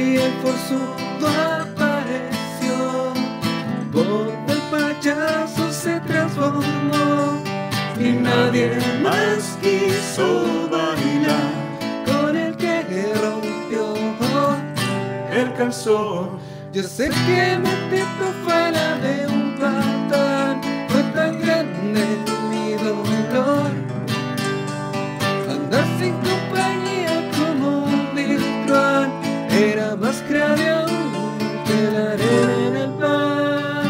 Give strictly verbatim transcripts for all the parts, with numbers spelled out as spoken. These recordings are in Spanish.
y el forzudo apareció. Voz del payaso se transformó y nadie más quiso bailar con el que rompió el calzón. Yo sé que mi tipo fue la de un patán, fue tan grande mi dolor. Andar sin compañía como un virtual era más grave aún que la arena en el pan.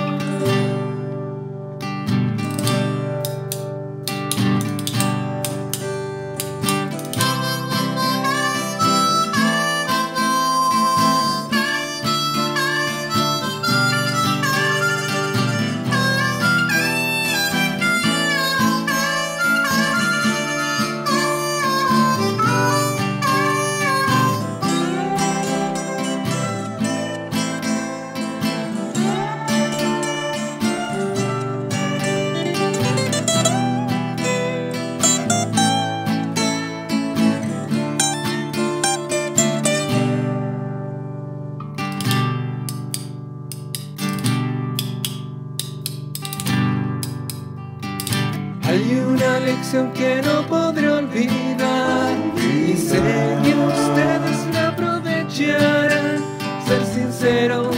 Hay una lección que no podré olvidar y sé que ustedes la aprovecharán. Ser sincero